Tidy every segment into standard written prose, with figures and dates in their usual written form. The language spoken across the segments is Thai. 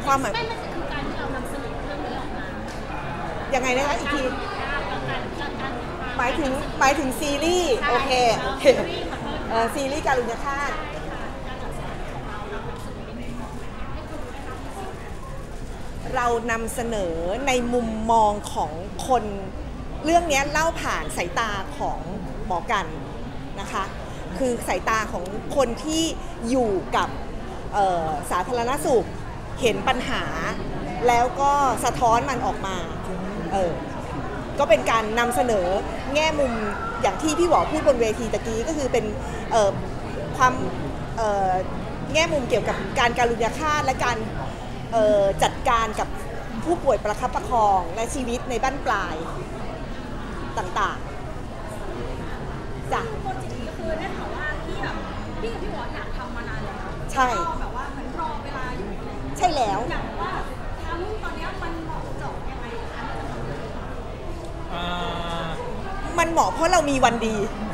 ความหมายไม่มันคือการที่เรานำเสนอเรื่องนี้ออกมายังไงนะคะอีกทีการหมายถึงซีรีส์โอเคซีรีส์การุญยฆาตเรานำเสนอในมุมมองของคนเรื่องนี้เล่าผ่านสายตาของหมอกันนะคะคือสายตาของคนที่อยู่กับสาธารณสุขเห็นปัญหาแล้วก็สะท้อนมันออกมาก็เป็นการนำเสนอแง่มุมอย่างที่พี่หวอพูดบนเวทีตะกี้ก็คือเป็นความแง่มุมเกี่ยวกับการการุญยฆาตและการจัดการกับผู้ป่วยประคับประคองและชีวิตในบั้นปลายต่างๆจ้ะโปรเจกต์นี้ก็คือได้ข่าวว่าพี่กับพี่หวออยากทำมานานแล้วใช่แบบว่าเหมือนรอเวลาอยู่ใช่แล้วอยากว่าทำตอนนี้มันเหมาะเจาะยังไงคะมันเหมาะเพราะเรามีวันดี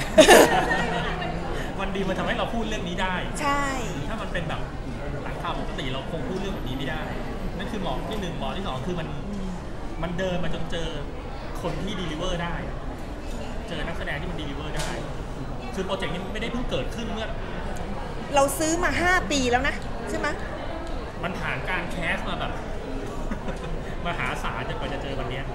วันดีมันทำให้เราพูดเรื่องนี้ได้ใช่ถ้ามันเป็นแบบหลังข่าวปกติเราคงพูดเรื่องแบบนี้ไม่ได้นั่นคือหมอที่หนึ่งหมอที่สองคือมันเดินมาจนเจอคนที่ดีลิเวอร์ได้เจอนักแสดงที่มันดีลิเวอร์ได้คือโปรเจกต์นี้ไม่ได้เพิ่งเกิดขึ้นเมื่อเราซื้อมา5 ปีแล้วนะใช่ไหมมันผ่านการแคสมาแบบมหาศาลจนกว่าจะเจอวันนี้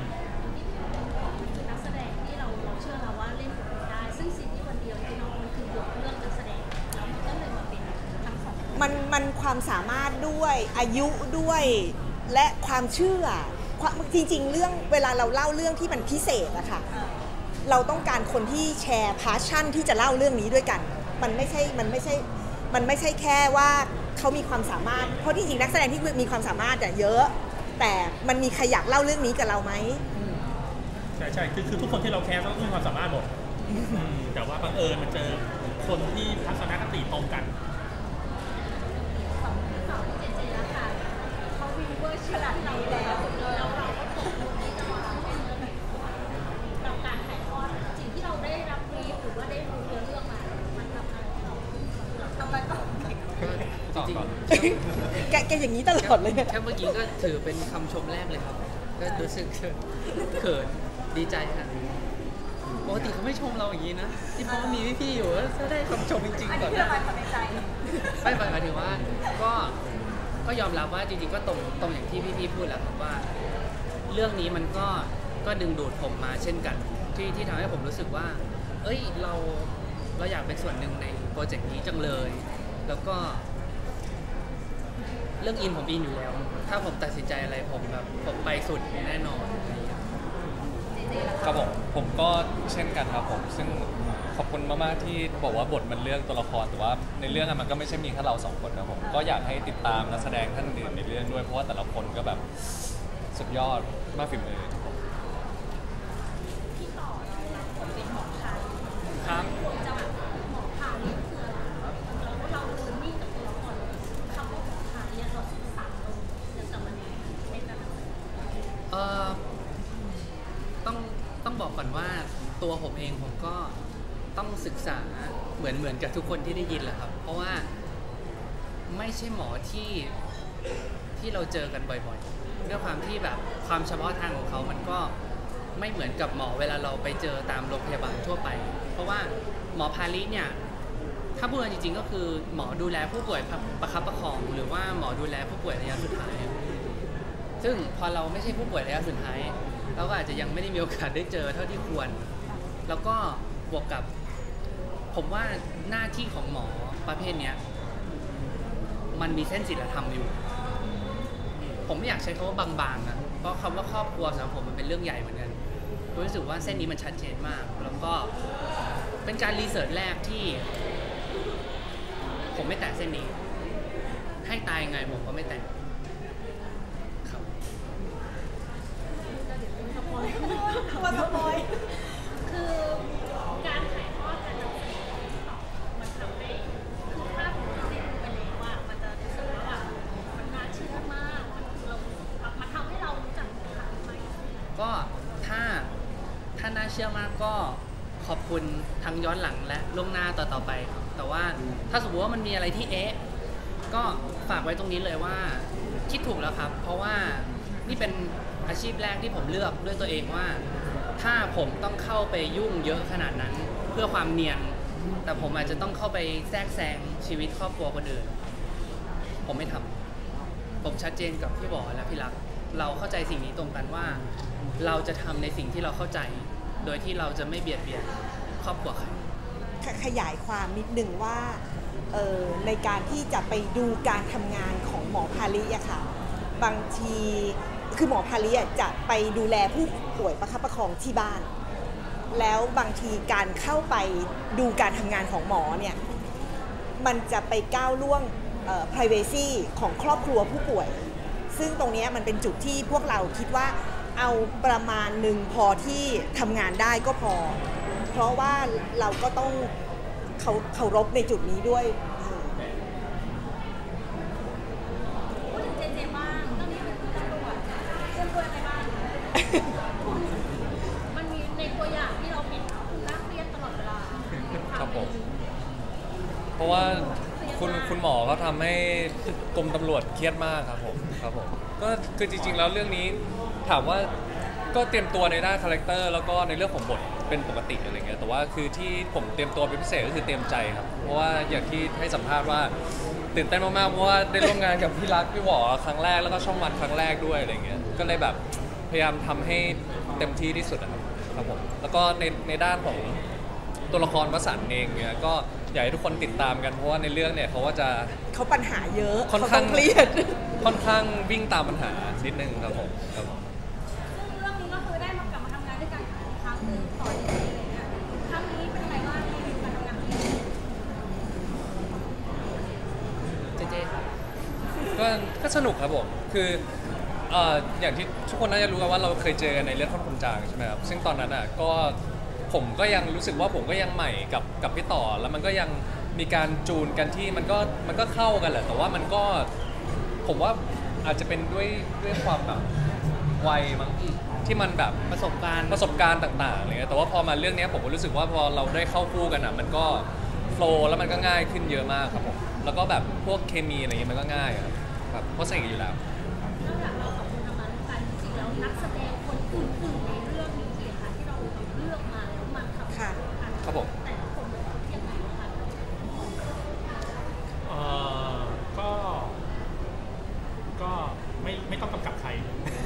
นักแสดงที่เราเชื่อเราว่าเล่นบทได้ซึ่งสิ่งที่วันเดียวที่น้องมันคือบทเรื่องนักแสดงแล้วมันก็เลยมาเป็นทั้งสองมันความสามารถด้วยอายุด้วยและความเชื่อจริงๆเรื่องเวลาเราเล่าเรื่องที่มันพิเศษอะค่ะเราต้องการคนที่แชร์พาชั่นที่จะเล่าเรื่องนี้ด้วยกันมันไม่ใช่แค่ว่าเขามีความสามารถเพราะจริงๆนักแสดงที่มีความสามารถเยอะแต่มันมีใครอยากเล่าเรื่องนี้กับเราไหมใช่คือทุกคนที่เราแคสต้องมีความสามารถหมดแต่ว่าบังเอิญมันเจอคนที่ทัศนคติตรงกันเขาวิเวอร์ฉลาดในแล้วเราก็ตกลงที่จะกับการถ่ายทอดสิ่งที่เราได้รับบรีฟหรือว่าได้รู้เรื่องมามันทำให้เราทำไมต้องจริงแกอย่างนี้ตลอดเลยแค่เมื่อกี้ก็ถือเป็นคำชมแรกเลยครับก็รู้สึกเขินดีใจครับปกติเขาไม่ชมเราอย่างนี้นะที่เพราะมีพี่ๆอยู่ก็ได้คำชมจริงๆก่อนนะไม่หมายถึงว่าก็ยอมรับว่าจริงๆก็ตรงอย่างที่พี่ๆพูดแหละครับว่าเรื่องนี้มันก็ดึงดูดผมมาเช่นกันที่ทำให้ผมรู้สึกว่าเอ้ยเราอยากเป็นส่วนหนึ่งในโปรเจกต์นี้จังเลยแล้วก็เรื่องอินผมอินอยู่แล้วถ้าผมตัดสินใจอะไรผมไปสุดแน่นอนครับผมก็เช่นกันครับผมซึ่งขอบคุณมากๆที่บอกว่าบทมันเลือกตัวละครแต่ว่าในเรื่องมันก็ไม่ใช่มีแค่เรา2 คนนะผมก็อยากให้ติดตามนักแสดงท่านอื่นในเรื่องด้วยเพราะว่าแต่ละคนก็แบบสุดยอดมากฝีมือที่ต่อเราเป็นหมอไทยครับจะแบบหมอไทยคืออะไรแล้วเราดูนี่กับตัวละครคำว่าหมอไทยเราศึกษาเราจะมันเป็นอะไรต้องบอกก่อนว่าตัวผมเองผมก็ต้องศึกษาเหมือนกับทุกคนที่ได้ยินแหละครับเพราะว่าไม่ใช่หมอที่เราเจอกันบ่อยๆด้วยความที่แบบความเฉพาะทางของเขามันก็ไม่เหมือนกับหมอเวลาเราไปเจอตามโรงพยาบาลทั่วไปเพราะว่าหมอพาลิเนี่ยถ้าพูดจริงๆก็คือหมอดูแลผู้ป่วยประคับประคองหรือว่าหมอดูแลผู้ป่วยระยะสุดท้ายซึ่งพอเราไม่ใช่ผู้ป่วยระยะสุดท้ายเราก็อาจจะยังไม่ได้มีโอกาสได้เจอเท่าที่ควรแล้วก็บวกกับผมว่าหน้าที่ของหมอประเภทนี้มันมีเส้นศีลธรรมอยู่ผมไม่อยากใช้คำว่าบางๆนะเพราะคำว่าครอบครัวสำหรับผมมันเป็นเรื่องใหญ่เหมือนกันรู้สึกว่าเส้นนี้มันชัดเจนมากแล้วก็เป็นการรีเสิร์ชแรกที่ผมไม่แตะเส้นนี้ให้ตายยังไงผมก็ไม่แตะครับว่าสปอยคือการถ่ายทอดการนำเสนอมันทำให้คือภาพของเราเนี่ยไปเลยว่ามันจะรู้สึกว่ามันน่าเชื่อมากมันทำให้เรารู้จักค่ะไหมก็ถ้าน่าเชื่อมากก็ขอบคุณทั้งย้อนหลังและล่วงหน้าต่อไปครับแต่ว่าถ้าสมมติว่ามันมีอะไรที่ก็ฝากไว้ตรงนี้เลยว่าคิดถูกแล้วครับ เพราะว่านี่เป็นอาชีพแรกที่ผมเลือกด้วยตัวเองว่า ถ้าผมต้องเข้าไปยุ่งเยอะขนาดนั้นเพื่อความเนียน แต่ผมอาจจะต้องเข้าไปแทรกแซงชีวิตครอบครัวคนอื่นผมไม่ทำผมชัดเจนกับพี่บอและพี่รักเราเข้าใจสิ่งนี้ตรงกันว่า เราจะทำในสิ่งที่เราเข้าใจ โดยที่เราจะไม่เบียดเบียนครอบครัวใครขยายความนิดนึงว่าในการที่จะไปดูการทำงานของหมอภาลิอะค่ะบางทีคือหมอภาลิจะไปดูแลผู้ป่วยประคับประคองที่บ้านแล้วบางทีการเข้าไปดูการทำงานของหมอเนี่ยมันจะไปก้าวล่วงprivacy ของครอบครัวผู้ป่วยซึ่งตรงนี้มันเป็นจุดที่พวกเราคิดว่าเอาประมาณหนึ่งพอที่ทำงานได้ก็พอเพราะว่าเราก็ต้องเคารพในจุดนี้ด้วยพูดถึงเจบ้างตอนนี้เป็นตำรวจเตรียมตัวอะไรบ้างมันมีในตัวอย่างที่เราเห็นคือลากเรียนตลอดเวลาครับผมเพราะว่าคุณหมอเขาทำให้กรมตำรวจเครียดมากครับผมก็คือจริงๆแล้วเรื่องนี้ถามว่าก็เตรียมตัวในด้านคาแรคเตอร์แล้วก็ในเรื่องของบทเป็นปกติอะไรเงี้ยแต่ว่าคือที่ผมเตรียมตัวเป็นพิเศษก็คือเตรียมใจครับเพราะว่าอย่างที่ให้สัมภาษณ์ว่าตื่นเต้นมากๆเพราะว่าได้ร่วมงานกับพี่รักพี่หวอครั้งแรกแล้วก็ช่องวันครั้งแรกด้วยอะไรเงี้ยก็เลยแบบพยายามทำให้เต็มที่ที่สุดครับผมแล้วก็ในด้านของตัวละครวสันต์เองเนี่ยก็อยากให้ทุกคนติดตามกันเพราะว่าในเรื่องเนี่ยเขาปัญหาเยอะค่อนข้างเครียดค่อนข้างวิ่งตามปัญหานิดนึงครับผมซึ่งเรื่องนี้ก็คือได้มากลับมาทำงานด้วยกันอีกครั้งหนึ่งต่อจากนี้อะไรเงี้ยครั้งนี้เป็นไงบ้างในการทำงานที่เจครับก็สนุกครับผมคืออย่างที่ทุกคนน่าจะรู้กันว่าเราเคยเจอกันในเรื่องข้อนคนจางใช่ไหมครับซึ่งตอนนั้นก็ผมก็ยังรู้สึกว่าผมก็ยังใหม่กับพี่ต่อแล้วมันก็ยังมีการจูนกันที่มันก็เข้ากันแหละแต่ว่ามันก็ผมว่าอาจจะเป็นด้วยความแบบวัยมั้งที่มันแบบประสบการณ์ต่างๆอะไรเงี้ยแต่ว่าพอมาเรื่องนี้ผมก็รู้สึกว่าพอเราได้เข้าคู่กันมันก็โฟล์แล้วมันก็ง่ายขึ้นเยอะมากครับผมแล้วก็แบบพวกเคมีอะไรเงี้ยมันก็ง่ายครับเพราะสนิทกันอยู่แล้วนอกจากเราสองคนทำงานด้วยกันจริงๆแล้วนักแสดงคนอื่นๆในเรื่องนี้ค่ะที่เราเลือกมาแล้วมันครับผมแต่ละคนยังไงบ้างคะก็ไม่ต้องกำกับใคร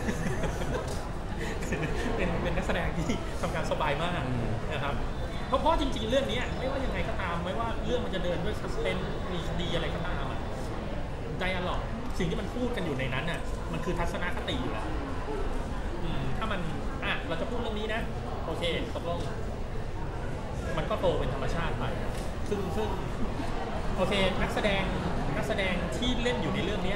เป็นนักแสดงที่ทำงานสบายมากนะครับเพราะจริงๆเรื่องนี้ไม่ว่ายังไงก็ตามไม่ว่าเรื่องมันจะเดินด้วยซัสเพนส์มีคดีอะไรก็ตามไดอะล็อกสิ่งที่มันพูดกันอยู่ในนั้นน่ะมันคือทัศนคติอยู่แล้วถ้ามันเราจะพูดเรื่องนี้นะโอเคตกลงมันก็โตเป็นธรรมชาติไปซึ่งโอเคนักแสดงที่เล่นอยู่ในเรื่องนี้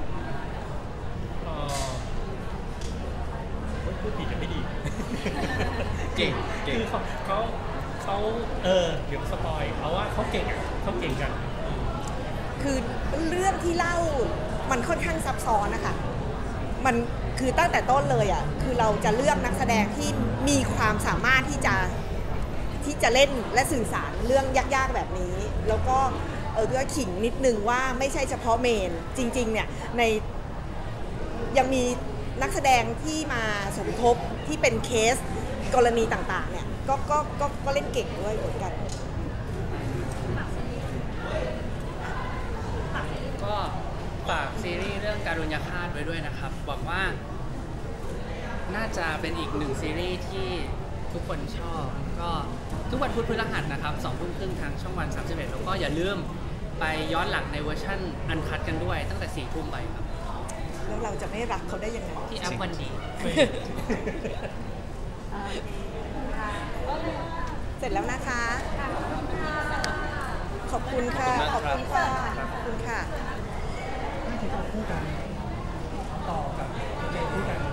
พูดผิดจะไม่ดีเก่งคือเขาเดี๋ยวสปอยเพราะว่าเขาเก่งกันคือเรื่องที่เล่ามันค่อนข้างซับซ้อนนะคะมันคือตั้งแต่ต้นเลยคือเราจะเลือกนักแสดงที่มีความสามารถที่จะเล่นและสื่อสารเรื่องยากๆแบบนี้แล้วก็ก็ขิงนิดนึงว่าไม่ใช่เฉพาะเมนจริงๆเนี่ยยังมีนักแสดงที่มาสมทบที่เป็นเคสกรณีต่างๆเนี่ยก็เล่นเก่งด้วยเหมือนกันก็ฝากซีรีส์เรื่องการุญยฆาตไว้ด้วยนะครับหวังว่าน่าจะเป็นอีกหนึ่งซีรีส์ที่ทุกคนชอบก็ทุกวันพุธพฤหัสนะครับ 20:30 น.ทางช่องวัน 31แล้วก็อย่าลืมไปย้อนหลังในเวอร์ชั่นอันคัทกันด้วยตั้งแต่ 4 ทุ่มไปครับแล้วเราจะไม่รักเขาได้ยังไงที่แอปวันดีเสร็จแล้วนะคะขอบคุณค่ะขอบคุณค่ะน่าจะคู่กันต่อกับเจคู่กัน